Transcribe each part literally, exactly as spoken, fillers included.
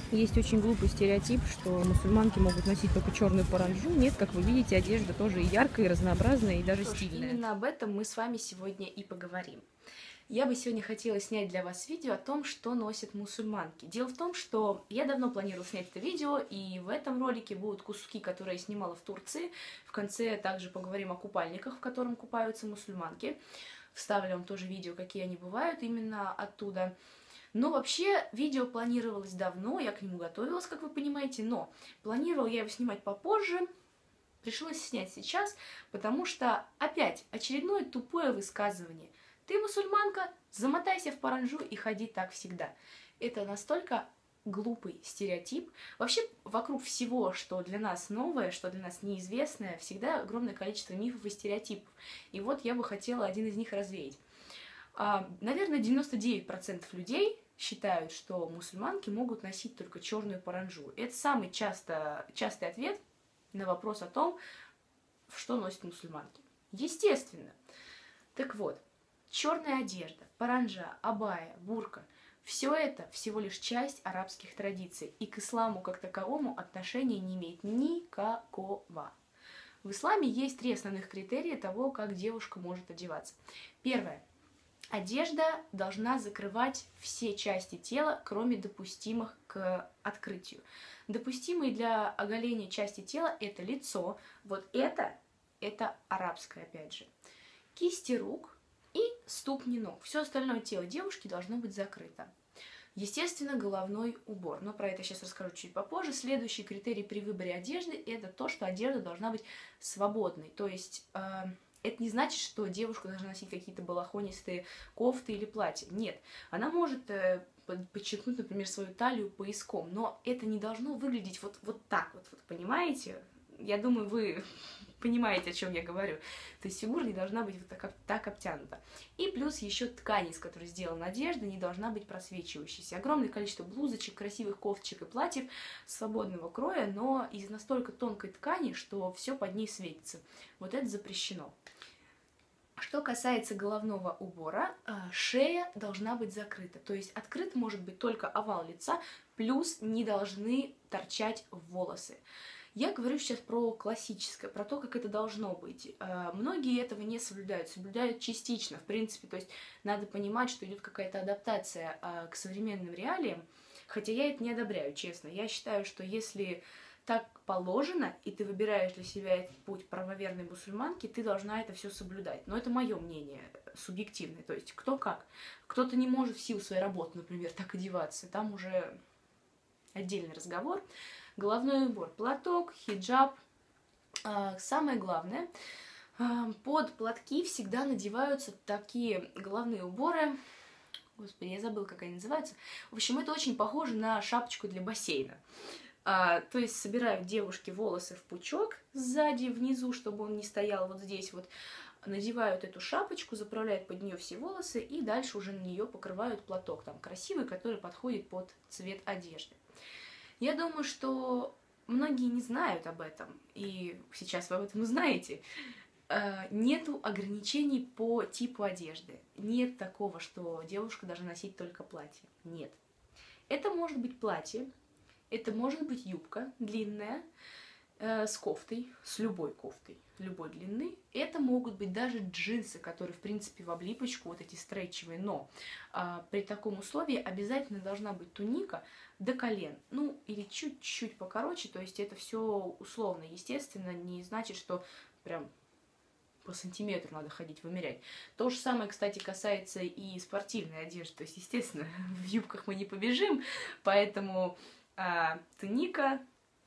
Есть очень глупый стереотип, что мусульманки могут носить только черную паранджу. Нет, как вы видите, одежда тоже и яркая, и разнообразная, и даже Что ж, стильная. именно об этом мы с вами сегодня и поговорим. Я бы сегодня хотела снять для вас видео о том, что носят мусульманки. Дело в том, что я давно планировала снять это видео, и в этом ролике будут куски, которые я снимала в Турции. В конце также поговорим о купальниках, в котором купаются мусульманки. Вставлю вам тоже видео, какие они бывают именно оттуда. Но вообще видео планировалось давно, я к нему готовилась, как вы понимаете, но планировала я его снимать попозже. Пришлось снять сейчас, потому что опять очередное тупое высказывание. Ты мусульманка, замотайся в паранджу и ходи так всегда. Это настолько глупый стереотип. Вообще вокруг всего, что для нас новое, что для нас неизвестное, всегда огромное количество мифов и стереотипов. И вот я бы хотела один из них развеять. Наверное, девяносто девять процентов людей считают, что мусульманки могут носить только черную паранджу. Это самый часто, частый ответ на вопрос о том, что носят мусульманки. Естественно. Так вот, черная одежда, паранджа, абая, бурка – все это всего лишь часть арабских традиций, и к исламу как таковому отношения не имеет никакого. В исламе есть три основных критерия того, как девушка может одеваться. Первое. Одежда должна закрывать все части тела, кроме допустимых к открытию. Допустимые для оголения части тела – это лицо, вот это, это арабское опять же, кисти рук и ступни ног. Все остальное тело девушки должно быть закрыто. Естественно, головной убор, но про это сейчас расскажу чуть попозже. Следующий критерий при выборе одежды – это то, что одежда должна быть свободной, то есть… Э, Это не значит, что девушка должна носить какие-то балахонистые кофты или платья. Нет, она может э, подчеркнуть, например, свою талию пояском, но это не должно выглядеть вот, вот так вот, вот, понимаете? Я думаю, вы понимаете, о чем я говорю. То есть фигура не должна быть вот так, так обтянута. И плюс еще ткань, из которой сделана одежда, не должна быть просвечивающейся. Огромное количество блузочек, красивых кофточек и платьев свободного кроя, но из настолько тонкой ткани, что все под ней светится. Вот это запрещено. Что касается головного убора, шея должна быть закрыта. То есть открыт может быть только овал лица, плюс не должны торчать волосы. Я говорю сейчас про классическое, про то, как это должно быть. Многие этого не соблюдают, соблюдают частично, в принципе. То есть надо понимать, что идет какая-то адаптация к современным реалиям, хотя я это не одобряю, честно. Я считаю, что если так положено, и ты выбираешь для себя этот путь правоверной мусульманки, ты должна это все соблюдать. Но это мое мнение субъективное, то есть кто как. Кто-то не может в силу своей работы, например, так одеваться, там уже отдельный разговор. Головной убор, платок, хиджаб. Самое главное, под платки всегда надеваются такие головные уборы. Господи, я забыла, как они называются. В общем, это очень похоже на шапочку для бассейна. А, то есть собирают девушки волосы в пучок сзади, внизу, чтобы он не стоял вот здесь вот. Надевают эту шапочку, заправляют под нее все волосы и дальше уже на нее покрывают платок там красивый, который подходит под цвет одежды. Я думаю, что многие не знают об этом, и сейчас вы об этом узнаете. Нету ограничений по типу одежды. Нет такого, что девушка должна носить только платье. Нет. Это может быть платье, это может быть юбка длинная, э, с кофтой, с любой кофтой, любой длины. Это могут быть даже джинсы, которые, в принципе, в облипочку, вот эти стрейчевые, но э, при таком условии обязательно должна быть туника до колен, ну, или чуть-чуть покороче, то есть это все условно, естественно, не значит, что прям по сантиметру надо ходить вымерять. То же самое, кстати, касается и спортивной одежды, то есть, естественно, в юбках мы не побежим, поэтому э, туника,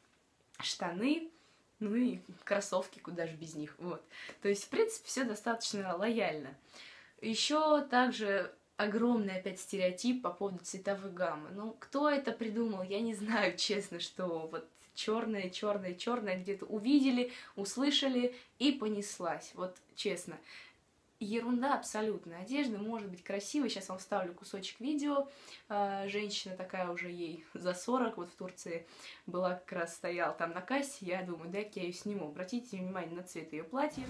штаны, ну и кроссовки, куда же без них, вот. То есть, в принципе, все достаточно лояльно. Еще также огромный опять стереотип по поводу цветовой гаммы. Ну, кто это придумал, я не знаю, честно, что вот черное, черное, черное где-то увидели, услышали и понеслась. Вот честно. Ерунда абсолютная. Одежда может быть красивой. Сейчас вам вставлю кусочек видео. Женщина такая уже ей за сорок, вот в Турции была, как раз стояла там на кассе. Я думаю, дай-ка я ее сниму. Обратите внимание на цвет ее платья.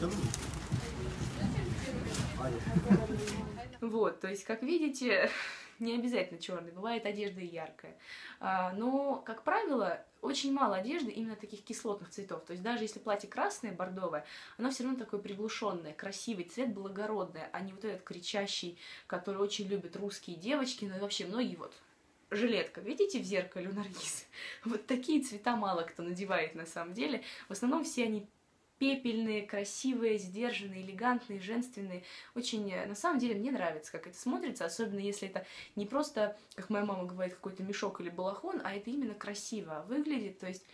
Вот, то есть, как видите, не обязательно черный, бывает одежда и яркая. А, но, как правило, очень мало одежды именно таких кислотных цветов. То есть даже если платье красное, бордовое, оно все равно такое приглушенное, красивый цвет, благородное, а не вот этот кричащий, который очень любят русские девочки, ну и вообще многие вот. Жилетка, видите в зеркале у Наргиз? Вот такие цвета мало кто надевает на самом деле. В основном все они пепельные, красивые, сдержанные, элегантные, женственные. Очень, на самом деле, мне нравится, как это смотрится, особенно если это не просто, как моя мама говорит, какой-то мешок или балахон, а это именно красиво выглядит. То есть,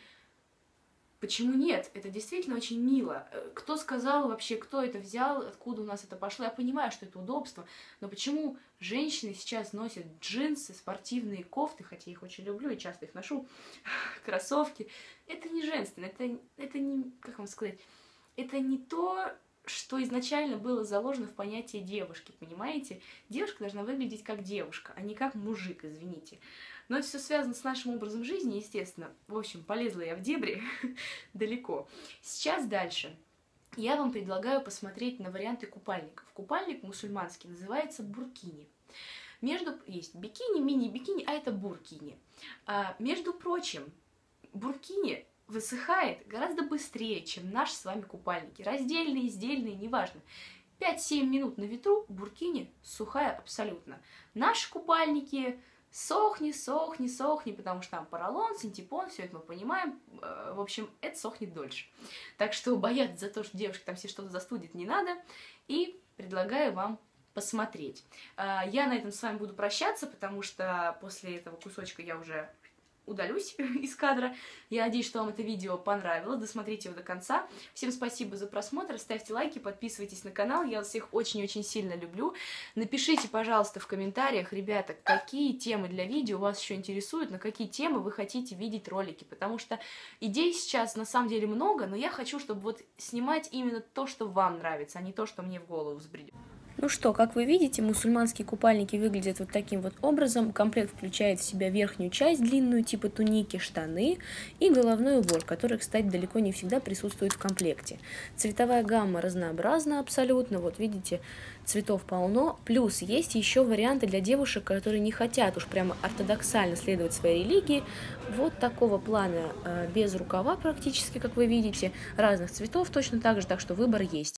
почему нет? Это действительно очень мило. Кто сказал вообще, кто это взял, откуда у нас это пошло? Я понимаю, что это удобство, но почему женщины сейчас носят джинсы, спортивные кофты, хотя я их очень люблю и часто их ношу, кроссовки? Это не женственно, это, это не, как вам сказать, это не то, что изначально было заложено в понятие девушки, понимаете? Девушка должна выглядеть как девушка, а не как мужик, извините. Но это все связано с нашим образом жизни, естественно. В общем, полезла я в дебри далеко. Сейчас дальше. Я вам предлагаю посмотреть на варианты купальников. Купальник мусульманский называется буркини. Между... Есть бикини, мини-бикини, а это буркини. А, между прочим, буркини высыхает гораздо быстрее, чем наши с вами купальники. Раздельные, издельные, неважно. пять-семь минут на ветру, буркини сухая абсолютно. Наши купальники... Сохни, сохни, сохни, потому что там поролон, синтепон, все это мы понимаем. В общем, это сохнет дольше. Так что бояться за то, что девушка там все что-то застудит, не надо. И предлагаю вам посмотреть. Я на этом с вами буду прощаться, потому что после этого кусочка я уже удалюсь из кадра. Я надеюсь, что вам это видео понравилось. Досмотрите его до конца. Всем спасибо за просмотр. Ставьте лайки, подписывайтесь на канал. Я вас всех очень-очень сильно люблю. Напишите, пожалуйста, в комментариях, ребята, какие темы для видео вас еще интересуют, на какие темы вы хотите видеть ролики. Потому что идей сейчас на самом деле много, но я хочу, чтобы вот снимать именно то, что вам нравится, а не то, что мне в голову взбредет. Ну что, как вы видите, мусульманские купальники выглядят вот таким вот образом. Комплект включает в себя верхнюю часть, длинную, типа туники, штаны и головной убор, который, кстати, далеко не всегда присутствует в комплекте. Цветовая гамма разнообразна абсолютно, вот видите, цветов полно. Плюс есть еще варианты для девушек, которые не хотят уж прямо ортодоксально следовать своей религии. Вот такого плана, без рукава практически, как вы видите, разных цветов точно так же, так что выбор есть.